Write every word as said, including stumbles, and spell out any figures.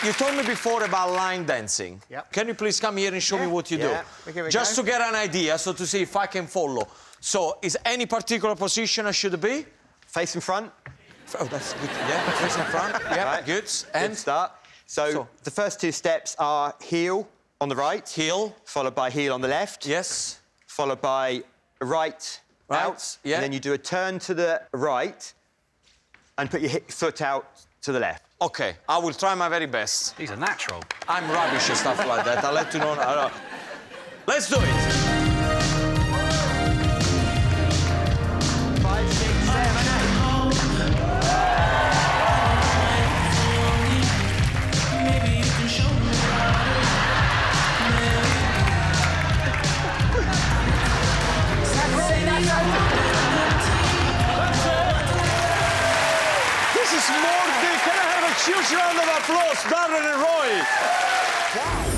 you told me before about line dancing. Yep. Can you please come here and show yeah. me what you yeah. do? Okay, Just go. to get an idea, so to see if I can follow. So, is any particular position I should be? Face in front. Oh, that's good. Yeah, face in front. Yeah, right. Good. And good start. So, so, the first two steps are heel on the right. Heel. Followed by heel on the left. Yes. Followed by right, right. out. Yeah. And then you do a turn to the right and put your hip, foot out to the left. OK, I will try my very best. He's a natural. I'm rubbish at stuff like that. I'll let you know. I know. Let's do it. Five, six, seven, eight. Maybe you can show me This is more big. Can I have a huge round of applause, Darren and Roy? Wow.